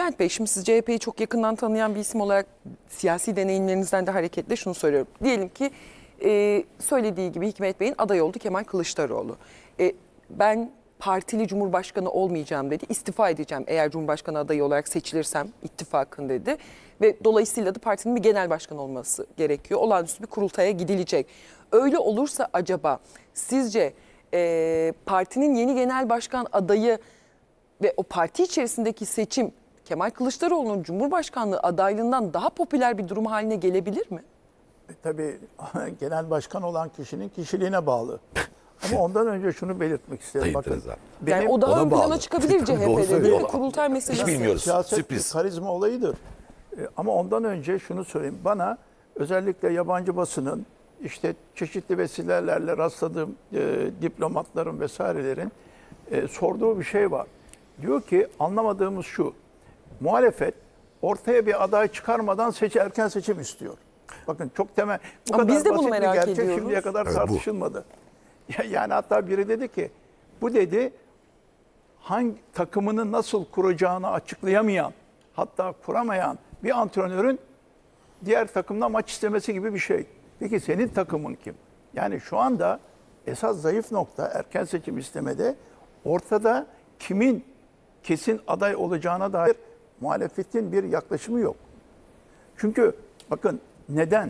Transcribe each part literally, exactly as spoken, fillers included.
Bülent Bey, şimdi siz C H P'yi çok yakından tanıyan bir isim olarak siyasi deneyimlerinizden de hareketle şunu soruyorum. Diyelim ki e, söylediği gibi Hikmet Bey'in aday oldu Kemal Kılıçdaroğlu. E, ben partili cumhurbaşkanı olmayacağım dedi. İstifa edeceğim eğer cumhurbaşkanı adayı olarak seçilirsem ittifakın dedi. Ve dolayısıyla da partinin bir genel başkan olması gerekiyor. Olağanüstü bir kurultaya gidilecek. Öyle olursa acaba sizce e, partinin yeni genel başkan adayı ve o parti içerisindeki seçim Kemal Kılıçdaroğlu'nun Cumhurbaşkanlığı adaylığından daha popüler bir durum haline gelebilir mi? E, tabii genel başkan olan kişinin kişiliğine bağlı. Ama ondan önce şunu belirtmek isterim. Bakın, benim, yani o daha ön plana çıkabilir C H P'de değil mi? Kurultay meselesi. Hiç bilmiyoruz. Siyaset Sürpriz. karizma olayıdır. E, ama ondan önce şunu söyleyeyim. Bana özellikle yabancı basının işte çeşitli vesilelerle rastladığım e, diplomatların vesairelerin e, sorduğu bir şey var. Diyor ki anlamadığımız şu. Muhalefet ortaya bir aday çıkarmadan seç, erken seçim istiyor. Bakın çok temel. Bu Ama kadar biz de bunu basit bir merak gerçek ediyoruz. şimdiye kadar Evet, tartışılmadı. Yani hatta biri dedi ki bu dedi hangi takımını nasıl kuracağını açıklayamayan, hatta kuramayan bir antrenörün diğer takımla maç istemesi gibi bir şey. Peki senin takımın kim? Yani şu anda esas zayıf nokta erken seçim istemede ortada kimin kesin aday olacağına dair muhalefetin bir yaklaşımı yok. Çünkü bakın neden?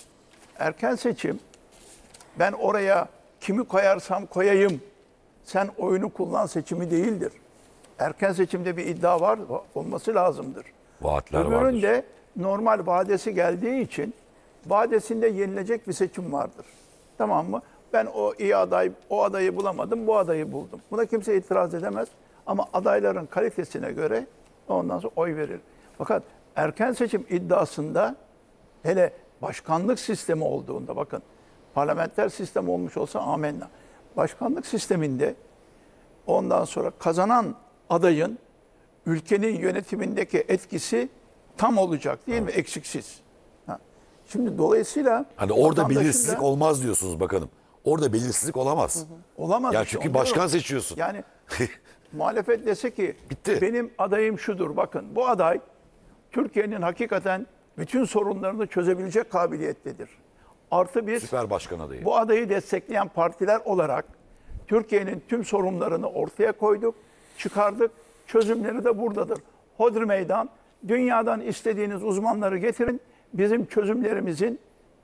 Erken seçim ben oraya kimi koyarsam koyayım sen oyunu kullan seçimi değildir. Erken seçimde bir iddia var olması lazımdır. Vaatler vardır. Öbüründe normal vadesi geldiği için vadesinde yenilecek bir seçim vardır. Tamam mı? Ben o iyi aday, o adayı bulamadım, bu adayı buldum. Buna kimse itiraz edemez. Ama adayların kalitesine göre ondan sonra oy verir. Fakat erken seçim iddiasında hele başkanlık sistemi olduğunda bakın parlamenter sistem olmuş olsa amenna. Başkanlık sisteminde ondan sonra kazanan adayın ülkenin yönetimindeki etkisi tam olacak değil mi? Eksiksiz. Ha. Şimdi dolayısıyla hani orada vatandaşın belirsizlik da- olmaz diyorsunuz bakanım. Orada belirsizlik olamaz. Olamaz. Ya işte, çünkü onu başkan diyorum. seçiyorsun. Yani muhalefet dese ki Bitti. benim adayım şudur. Bakın bu aday Türkiye'nin hakikaten bütün sorunlarını çözebilecek kabiliyettedir. Artı biz Süper başkan adayı. bu adayı destekleyen partiler olarak Türkiye'nin tüm sorunlarını ortaya koyduk, çıkardık. Çözümleri de buradadır. Hodri meydan, dünyadan istediğiniz uzmanları getirin. Bizim çözümlerimizin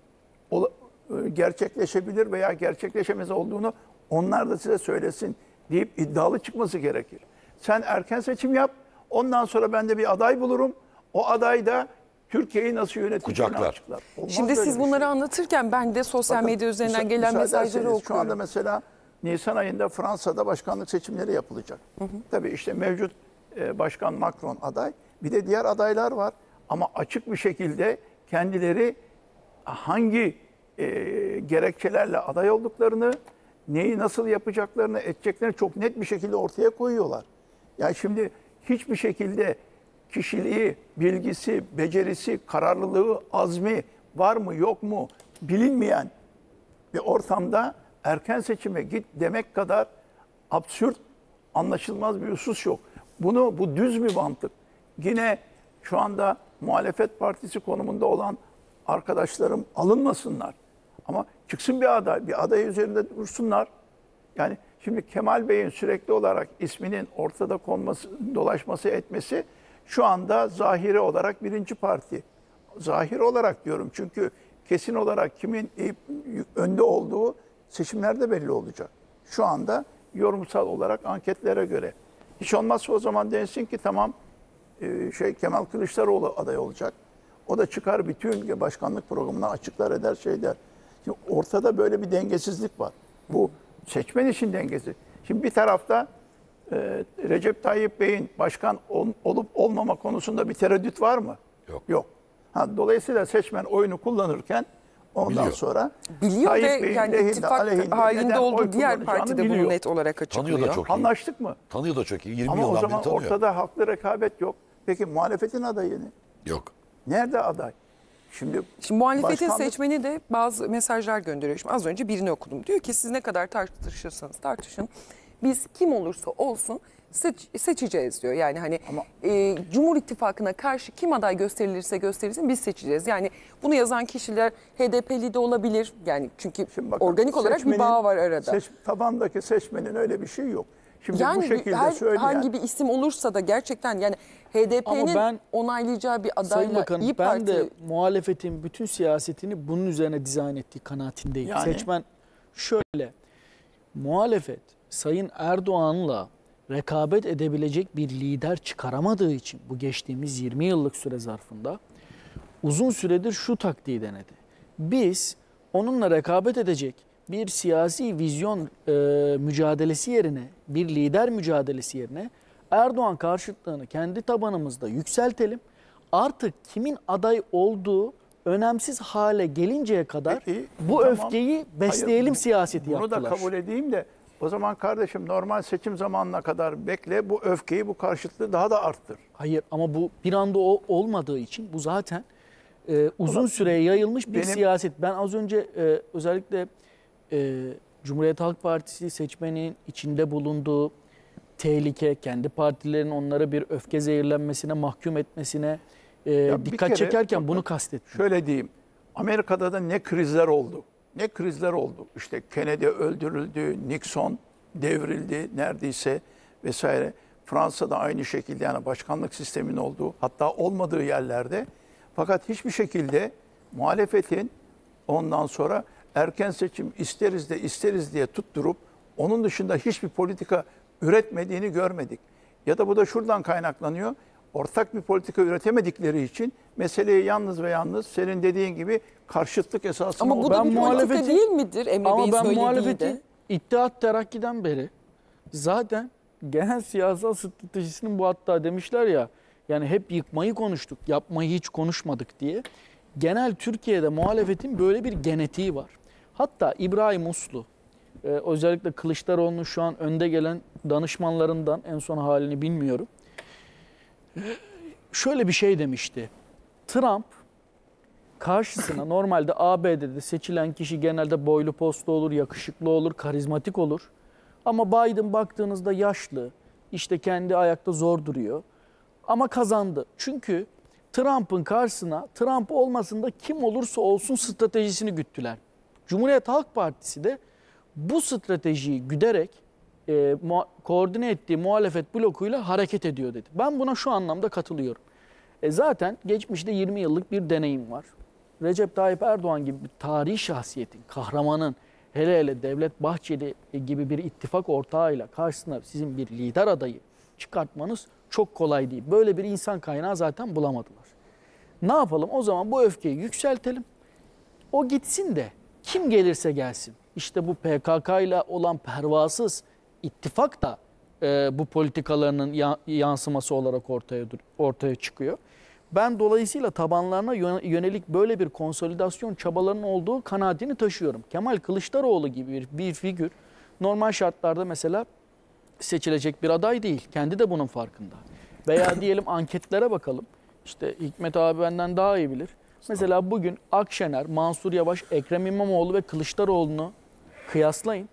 gerçekleşebilir veya gerçekleşemez olduğunu onlar da size söylesin deyip iddialı çıkması gerekir. Sen erken seçim yap, ondan sonra ben de bir aday bulurum. O aday da Türkiye'yi nasıl yöneteceğini Kucaklar. açıklar. Olmaz Şimdi böyle siz bir bunları şey. anlatırken ben de sosyal Bakın, medya üzerinden müsa- gelen müsaade mesajları ederseniz, okuyorum. Şu anda mesela Nisan ayında Fransa'da başkanlık seçimleri yapılacak. Hı hı. Tabii işte mevcut e, başkan Macron aday. Bir de diğer adaylar var. Ama açık bir şekilde kendileri hangi e, gerekçelerle aday olduklarını, neyi nasıl yapacaklarını, edeceklerini çok net bir şekilde ortaya koyuyorlar. Yani şimdi hiçbir şekilde kişiliği, bilgisi, becerisi, kararlılığı, azmi var mı yok mu bilinmeyen bir ortamda erken seçime git demek kadar absürt, anlaşılmaz bir husus yok. Bunu bu düz bir mantık. Yine şu anda muhalefet partisi konumunda olan arkadaşlarım alınmasınlar. Ama çıksın bir aday, bir aday üzerinde dursunlar. Yani şimdi Kemal Bey'in sürekli olarak isminin ortada konması, dolaşması etmesi şu anda zahiri olarak birinci parti. Zahiri olarak diyorum çünkü kesin olarak kimin önde olduğu seçimlerde belli olacak. Şu anda yorumsal olarak anketlere göre. Hiç olmazsa o zaman densin ki tamam şey Kemal Kılıçdaroğlu aday olacak. O da çıkar bütün başkanlık programına açıklar eder şey der. Şimdi ortada böyle bir dengesizlik var. Bu seçmen için dengesi. Şimdi bir tarafta e, Recep Tayyip Bey'in başkan ol, olup olmama konusunda bir tereddüt var mı? Yok. Yok. Ha, dolayısıyla seçmen oyunu kullanırken ondan Biliyor. sonra Biliyor Tayyip ve Bey'in yani lehinde, ittifak aleyhinde halinde neden oy olduğu diğer kullanacağını parti de bunu biliyor. net olarak açıklıyor. Tanıyor da çok iyi. Anlaştık mı? Tanıyor da çok iyi. yirmi Ama o yıldan zaman beri tanıyor. ortada haklı rekabet yok. Peki muhalefetin adayı ne? Yok. Nerede aday? Şimdi, Şimdi muhalefetin başkanlık- seçmeni de bazı mesajlar gönderiyor. Şimdi az önce birini okudum. Diyor ki siz ne kadar tartışırsanız tartışın. Biz kim olursa olsun seç- seçeceğiz diyor. Yani hani e, Cumhur İttifakı'na karşı kim aday gösterilirse gösterilsin biz seçeceğiz. Yani bunu yazan kişiler H D P'li de olabilir. Yani çünkü Şimdi bakın, organik olarak bir seçmenin- bağ var arada. Seç, tabandaki seçmenin öyle bir şey yok. Şimdi Yani bu şekilde her, söyleyen... hangi bir isim olursa da gerçekten yani H D Ama P'nin ben- onaylayacağı bir Sayın adayla Bakanım İYİ ben Parti... de muhalefetin bütün siyasetini bunun üzerine dizayn ettiği kanaatindeyim. Yani? Seçmen şöyle, muhalefet Sayın Erdoğan'la rekabet edebilecek bir lider çıkaramadığı için bu geçtiğimiz yirmi yıllık süre zarfında uzun süredir şu taktiği denedi. Biz onunla rekabet edecek bir siyasi vizyon e, mücadelesi yerine, bir lider mücadelesi yerine Erdoğan karşıtlığını kendi tabanımızda yükseltelim. Artık kimin aday olduğu önemsiz hale gelinceye kadar Peki, bu tamam. öfkeyi besleyelim Hayır, siyaseti bunu yaptılar. da kabul edeyim de o zaman kardeşim normal seçim zamanına kadar bekle, bu öfkeyi, bu karşıtlığı daha da arttır. Hayır ama bu bir anda o olmadığı için bu zaten e, uzun Ulan, süreye yayılmış bir benim- siyaset. Ben az önce e, özellikle e, Cumhuriyet Halk Partisi seçmenin içinde bulunduğu tehlike, kendi partilerinin onlara bir öfke zehirlenmesine, mahkum etmesine e, Ya bir dikkat kere, çekerken bakın, bunu kastettim. Şöyle diyeyim, Amerika'da da ne krizler oldu, ne krizler oldu. İşte Kennedy öldürüldü, Nixon devrildi neredeyse vesaire. Fransa'da aynı şekilde yani başkanlık sisteminin olduğu, hatta olmadığı yerlerde. Fakat hiçbir şekilde muhalefetin ondan sonra erken seçim isteriz de isteriz diye tutturup onun dışında hiçbir politika üretmediğini görmedik. Ya da bu da şuradan kaynaklanıyor. Ortak bir politika üretemedikleri için meseleyi yalnız ve yalnız senin dediğin gibi karşıtlık esasına Ama bu da Ben bir politika muhalefeti- değil midir Emre Ama Bey'in ben söylediği muhalefeti de? İttihat Terakki'den beri zaten genel siyasal stratejisinin bu, hatta demişler ya yani hep yıkmayı konuştuk, yapmayı hiç konuşmadık diye. Genel Türkiye'de muhalefetin böyle bir genetiği var. Hatta İbrahim Uslu, e, özellikle Kılıçdaroğlu'nun şu an önde gelen danışmanlarından, en son halini bilmiyorum, şöyle bir şey demişti. Trump karşısına normalde A B D'de seçilen kişi genelde boylu postlu olur, yakışıklı olur, karizmatik olur. Ama Biden baktığınızda yaşlı, işte kendi ayakta zor duruyor. Ama kazandı. Çünkü Trump'ın karşısına Trump olmasın da kim olursa olsun stratejisini güttüler. Cumhuriyet Halk Partisi de bu stratejiyi güderek e, muha- koordine ettiği muhalefet blokuyla hareket ediyor dedi. Ben buna şu anlamda katılıyorum. E zaten geçmişte yirmi yıllık bir deneyim var. Recep Tayyip Erdoğan gibi bir tarihi şahsiyetin, kahramanın, hele hele Devlet Bahçeli gibi bir ittifak ortağıyla karşısına sizin bir lider adayı çıkartmanız çok kolay değil. Böyle bir insan kaynağı zaten bulamadılar. Ne yapalım? O zaman bu öfkeyi yükseltelim. O gitsin de kim gelirse gelsin. İşte bu P K K ile olan pervasız ittifak da e, bu politikalarının ya- yansıması olarak ortaya ortaya çıkıyor. Ben dolayısıyla tabanlarına yö- yönelik böyle bir konsolidasyon çabalarının olduğu kanaatini taşıyorum. Kemal Kılıçdaroğlu gibi bir, bir figür normal şartlarda mesela seçilecek bir aday değil. Kendi de bunun farkında. Veya diyelim anketlere bakalım. İşte Hikmet abi benden daha iyi bilir. Mesela bugün Akşener, Mansur Yavaş, Ekrem İmamoğlu ve Kılıçdaroğlu'nu kıyaslayın.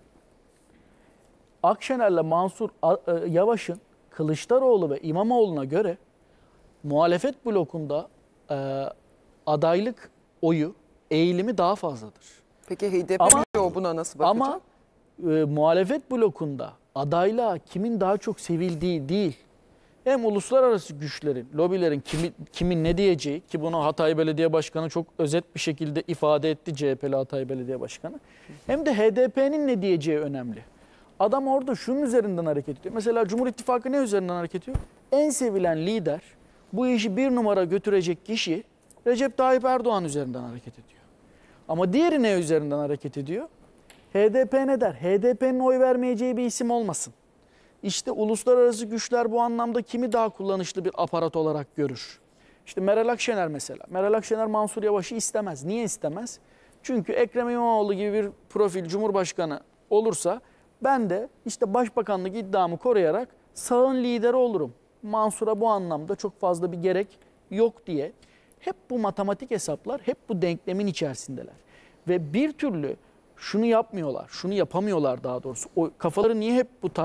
Akşener'le Mansur Yavaş'ın Kılıçdaroğlu ve İmamoğlu'na göre muhalefet blokunda e, adaylık oyu, eğilimi daha fazladır. Peki H D P Ama- o buna nasıl bakacak? Ama e, muhalefet blokunda adaylığa kimin daha çok sevildiği değil, hem uluslararası güçlerin, lobilerin kimi, kimin ne diyeceği, ki bunu Hatay Belediye Başkanı çok özet bir şekilde ifade etti, C H P'li Hatay Belediye Başkanı, hem de H D P'nin ne diyeceği önemli. Adam orada şunun üzerinden hareket ediyor. Mesela Cumhur İttifakı ne üzerinden hareket ediyor? En sevilen lider, bu işi bir numara götürecek kişi Recep Tayyip Erdoğan üzerinden hareket ediyor. Ama diğeri ne üzerinden hareket ediyor? H D P ne der? H D P'nin oy vermeyeceği bir isim olmasın. İşte uluslararası güçler bu anlamda kimi daha kullanışlı bir aparat olarak görür? İşte Meral Akşener mesela. Meral Akşener Mansur Yavaş'ı istemez. Niye istemez? Çünkü Ekrem İmamoğlu gibi bir profil Cumhurbaşkanı olursa ben de işte başbakanlık iddiamı koruyarak sağın lideri olurum. Mansur'a bu anlamda çok fazla bir gerek yok diye. Hep bu matematik hesaplar, hep bu denklemin içerisindeler. Ve bir türlü şunu yapmıyorlar, şunu yapamıyorlar daha doğrusu. O kafaları niye hep bu tarz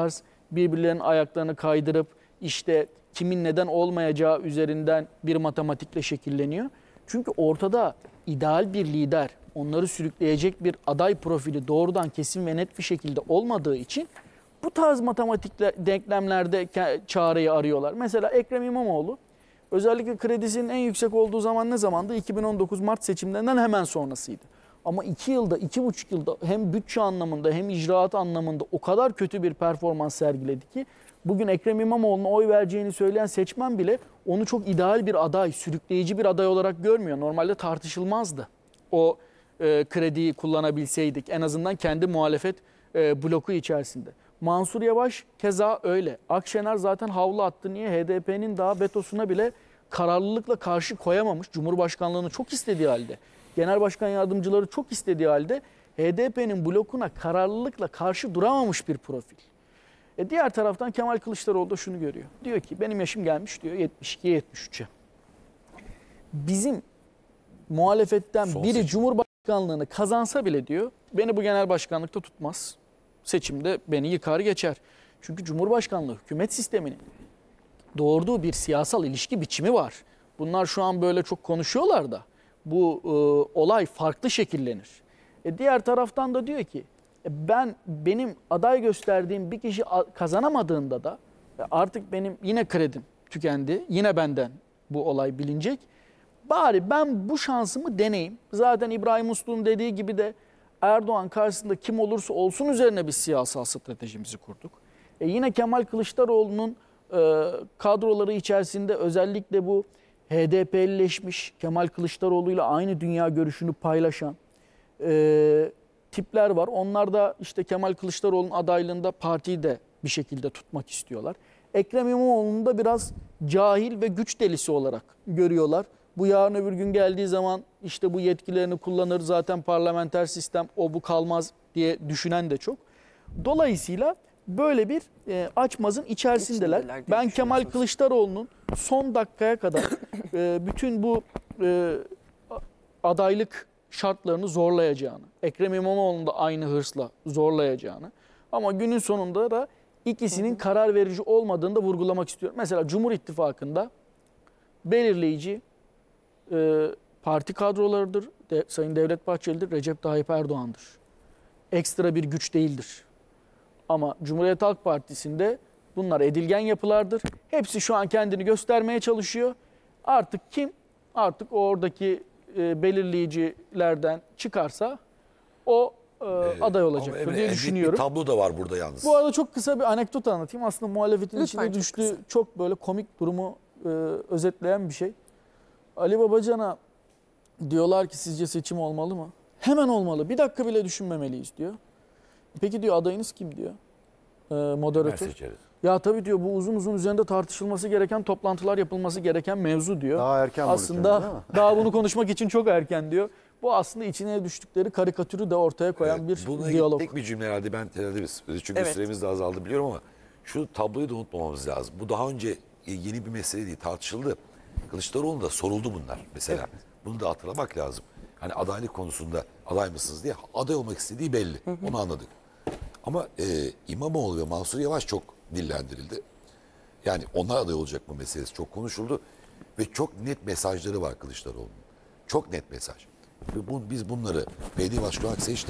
birbirlerinin ayaklarını kaydırıp işte kimin neden olmayacağı üzerinden bir matematikle şekilleniyor. Çünkü ortada ideal bir lider, onları sürükleyecek bir aday profili doğrudan kesin ve net bir şekilde olmadığı için bu tarz matematik denklemlerde çareyi arıyorlar. Mesela Ekrem İmamoğlu özellikle kredisinin en yüksek olduğu zaman ne zamandı? iki bin on dokuz Mart seçimlerinden hemen sonrasıydı. Ama iki yılda, iki buçuk yılda hem bütçe anlamında hem icraat anlamında o kadar kötü bir performans sergiledi ki bugün Ekrem İmamoğlu'na oy vereceğini söyleyen seçmen bile onu çok ideal bir aday, sürükleyici bir aday olarak görmüyor. Normalde tartışılmazdı o e, krediyi kullanabilseydik. En azından kendi muhalefet e, bloku içerisinde. Mansur Yavaş keza öyle. Akşener zaten havlu attı. Niye? H D P'nin daha vetosuna bile kararlılıkla karşı koyamamış. Cumhurbaşkanlığını çok istediği halde, genel başkan yardımcıları çok istediği halde H D P'nin blokuna kararlılıkla karşı duramamış bir profil. E diğer taraftan Kemal Kılıçdaroğlu da şunu görüyor. Diyor ki benim yaşım gelmiş diyor yetmiş ikiye yetmiş üçe. Bizim muhalefetten Son biri seçim. Cumhurbaşkanlığını kazansa bile diyor beni bu genel başkanlıkta tutmaz. Seçimde beni yıkar geçer. Çünkü Cumhurbaşkanlığı hükümet sisteminin doğurduğu bir siyasal ilişki biçimi var. Bunlar şu an böyle çok konuşuyorlar da bu e, olay farklı şekillenir. E diğer taraftan da diyor ki e ben benim aday gösterdiğim bir kişi kazanamadığında da e artık benim yine kredim tükendi. Yine benden bu olay bilinecek. Bari ben bu şansımı deneyeyim. Zaten İbrahim Uslu'nun dediği gibi de Erdoğan karşısında kim olursa olsun üzerine bir siyasal stratejimizi kurduk. E yine Kemal Kılıçdaroğlu'nun e, kadroları içerisinde özellikle bu H D P'lileşmiş, Kemal Kılıçdaroğlu'yla aynı dünya görüşünü paylaşan e, tipler var. Onlar da işte Kemal Kılıçdaroğlu'nun adaylığında partiyi de bir şekilde tutmak istiyorlar. Ekrem İmamoğlu'nu da biraz cahil ve güç delisi olarak görüyorlar. Bu yarın öbür gün geldiği zaman işte bu yetkilerini kullanır, zaten parlamenter sistem o bu kalmaz diye düşünen de çok. Dolayısıyla böyle bir e, açmazın içerisindeler. İçindeler diye Ben Kemal düşünüyorsunuz. Kılıçdaroğlu'nun son dakikaya kadar e, bütün bu e, adaylık şartlarını zorlayacağını, Ekrem İmamoğlu'nu da aynı hırsla zorlayacağını ama günün sonunda da ikisinin karar verici olmadığını da vurgulamak istiyorum. Mesela Cumhur İttifakı'nda belirleyici e, parti kadrolarıdır. De, Sayın Devlet Bahçeli'dir, Recep Tayyip Erdoğan'dır. Ekstra bir güç değildir. Ama Cumhuriyet Halk Partisi'nde bunlar edilgen yapılardır. Hepsi şu an kendini göstermeye çalışıyor. Artık kim? Artık oradaki e, belirleyicilerden çıkarsa o e, aday Ama olacaktır Emre, diye en büyük düşünüyorum. bir tablo da var burada yalnız. Bu arada çok kısa bir anekdot anlatayım. Aslında muhalefetin Lütfen, içine çok düştüğü kısa. çok böyle komik durumu e, özetleyen bir şey. Ali Babacan'a diyorlar ki sizce seçim olmalı mı? Hemen olmalı. Bir dakika bile düşünmemeliyiz diyor. Peki diyor adayınız kim diyor? E, Ben moderatör. seçeriz. Ya tabii diyor bu uzun uzun üzerinde tartışılması gereken, toplantılar yapılması gereken mevzu diyor. Daha erken Aslında buluşalım, değil mi? daha bunu konuşmak için çok erken diyor. Bu aslında içine düştükleri karikatürü de ortaya koyan Evet, bir bununla diyalog. tek bir cümle herhalde ben herhalde biz çünkü Evet. süremiz de azaldı biliyorum ama şu tabloyu da unutmamamız lazım. Bu daha önce yeni bir mesele değil, tartışıldı. Kılıçdaroğlu'nda soruldu bunlar mesela. Bunu da hatırlamak lazım. Hani adaylık konusunda aday mısınız diye aday olmak istediği belli. Onu anladık. Ama e, İmamoğlu ve Mansur Yavaş çok dillendirildi. Yani onlar aday olacak mı meselesi çok konuşuldu. Ve çok net mesajları var Kılıçdaroğlu'nun. Çok net mesaj. Ve bu, biz bunları belediye başkanı olarak seçtik.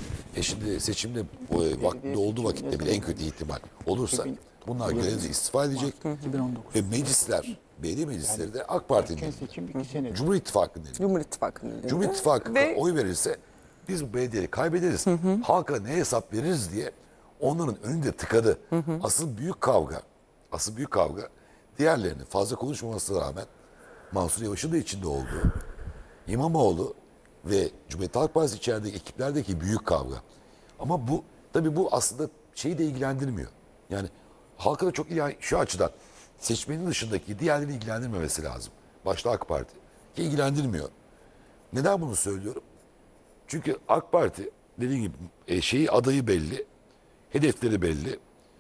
E şimdi seçimde e, vakti olduğu vakitte bile en kötü ihtimal olursa bunlar görevde istifa edecek. iki bin on dokuz. Ve meclisler, belediye meclisleri de AK Parti'nin Erken seçim iki sene. Cumhur İttifakı'nın elinde. Cumhur İttifakı'nın elinde. Cumhur İttifakı Ve oy verirse biz bu belediyeyi kaybederiz. Halka ne hesap veririz diye onların önünde tıkadı. Asıl büyük kavga, asıl büyük kavga diğerlerinin fazla konuşmamasına rağmen Mansur Yavaş'ın da içinde olduğu İmamoğlu ve Cumhuriyet Halk Partisi içerideki ekiplerdeki büyük kavga. Ama bu tabii bu aslında şeyi de ilgilendirmiyor. Yani halka da çok yani şu açıdan seçmenin dışındaki diğerlerini ilgilendirmemesi lazım. Başta AK Parti ki ilgilendirmiyor. Neden bunu söylüyorum? Çünkü AK Parti dediğim gibi e, şeyi adayı belli, hedefleri belli.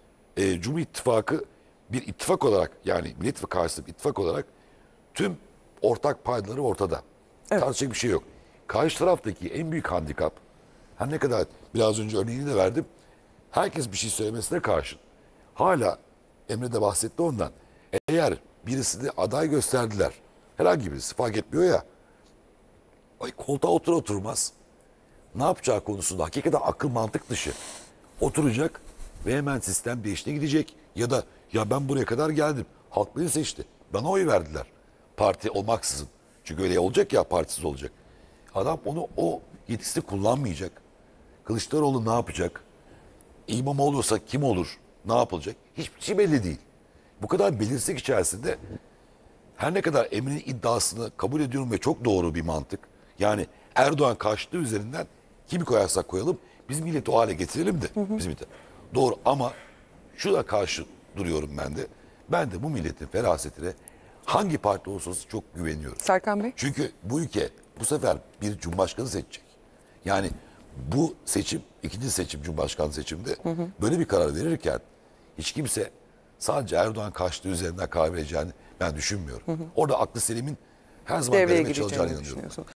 E, Cumhur İttifakı bir ittifak olarak yani Millet İttifakı karşısında bir ittifak olarak tüm ortak paydaları ortada. Evet. Tartışacak bir şey yok. Karşı taraftaki en büyük handikap, her ne kadar biraz önce örneğini de verdim, herkes bir şey söylemesine karşın hala Emre de bahsetti ondan. Eğer birisini aday gösterdiler. Herhangi birisi fark etmiyor ya. Ay koltuğa otur oturmaz. Ne yapacağı konusunda hakikaten akıl mantık dışı. Oturacak ve hemen sistem değişine gidecek. Ya da ya ben buraya kadar geldim. Halk beni seçti. Bana oy verdiler. Parti olmaksızın. Çünkü öyle olacak ya, partisiz olacak. Adam onu o yetkisini kullanmayacak. Kılıçdaroğlu ne yapacak? İmamoğlu olsa kim olur? Ne yapılacak? Hiçbir şey belli değil. Bu kadar belirsizlik içerisinde her ne kadar Emre'nin iddiasını kabul ediyorum ve çok doğru bir mantık. Yani Erdoğan karşıtlığı üzerinden kimi koyarsak koyalım biz milleti o hale getirelim de. Bizim milleti. Doğru ama şuna karşı duruyorum ben de. Ben de bu milletin ferasetine hangi parti olursa olsun çok güveniyorum. Serkan Bey. Çünkü bu ülke bu sefer bir cumhurbaşkanı seçecek. Yani bu seçim, ikinci seçim cumhurbaşkanı seçimde böyle bir karar verirken hiç kimse sadece Erdoğan karşıtlığı üzerinden karar vereceğini ben düşünmüyorum. Orada aklı selimin her zaman Devreye galebe çalacağına gireceğini inanıyorum. düşünüyorsun.